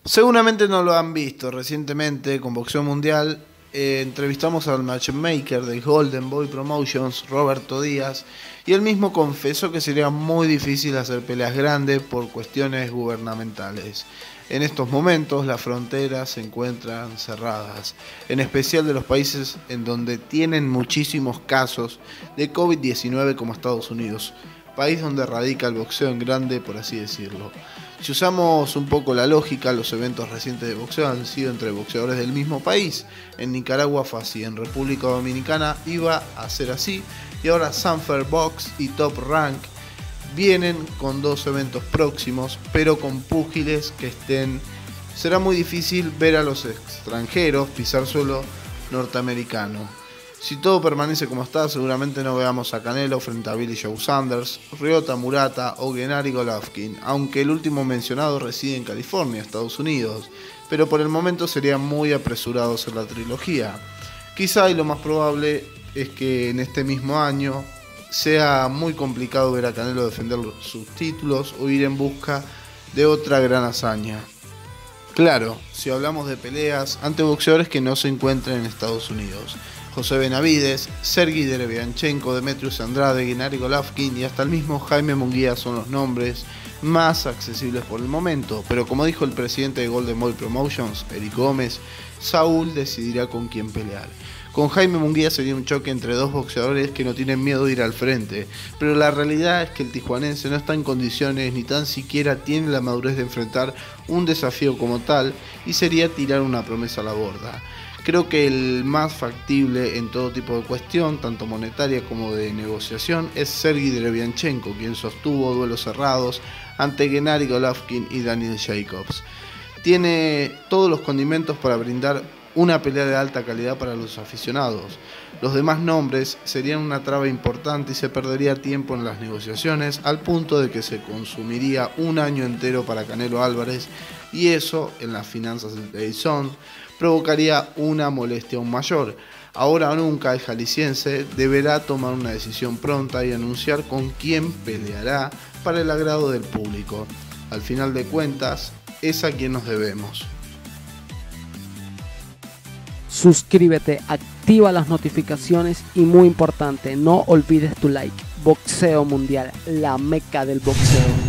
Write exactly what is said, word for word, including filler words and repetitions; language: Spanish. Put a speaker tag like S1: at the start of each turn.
S1: Seguramente no lo han visto recientemente con Boxeo Mundial. Eh, entrevistamos al matchmaker de Golden Boy Promotions, Roberto Díaz, y él mismo confesó que sería muy difícil hacer peleas grandes por cuestiones gubernamentales. En estos momentos las fronteras se encuentran cerradas, en especial de los países en donde tienen muchísimos casos de COVID diecinueve como Estados Unidos, país donde radica el boxeo en grande, por así decirlo. Si usamos un poco la lógica, los eventos recientes de boxeo han sido entre boxeadores del mismo país. En Nicaragua fue así, en República Dominicana iba a ser así, y ahora Sanfer Box y Top Rank vienen con dos eventos próximos, pero con púgiles que estén... Será muy difícil ver a los extranjeros pisar suelo norteamericano. Si todo permanece como está, seguramente no veamos a Canelo frente a Billy Joe Saunders, Ryota Murata o Gennady Golovkin, aunque el último mencionado reside en California, Estados Unidos, pero por el momento serían muy apresurados en la trilogía. Quizá, y lo más probable, es que en este mismo año sea muy complicado ver a Canelo defender sus títulos o ir en busca de otra gran hazaña. Claro, si hablamos de peleas ante boxeadores que no se encuentran en Estados Unidos. José Benavides, Sergey Derevianchenko, Demetrius Andrade, Gennady Golovkin y hasta el mismo Jaime Munguía son los nombres más accesibles por el momento, pero como dijo el presidente de Golden Boy Promotions, Eric Gómez, Saúl decidirá con quién pelear. Con Jaime Munguía sería un choque entre dos boxeadores que no tienen miedo de ir al frente, pero la realidad es que el tijuanense no está en condiciones ni tan siquiera tiene la madurez de enfrentar un desafío como tal y sería tirar una promesa a la borda. Creo que el más factible en todo tipo de cuestión, tanto monetaria como de negociación, es Sergey Derevianchenko, quien sostuvo duelos cerrados ante Gennady Golovkin y Daniel Jacobs. Tiene todos los condimentos para brindar una pelea de alta calidad para los aficionados. Los demás nombres serían una traba importante y se perdería tiempo en las negociaciones, al punto de que se consumiría un año entero para Canelo Álvarez, y eso, en las finanzas del DAZN, provocaría una molestia aún mayor. Ahora o nunca el jalisciense deberá tomar una decisión pronta y anunciar con quién peleará para el agrado del público. Al final de cuentas, es a quien nos debemos.
S2: Suscríbete, activa las notificaciones y muy importante, no olvides tu like. Boxeo Mundial, la meca del boxeo.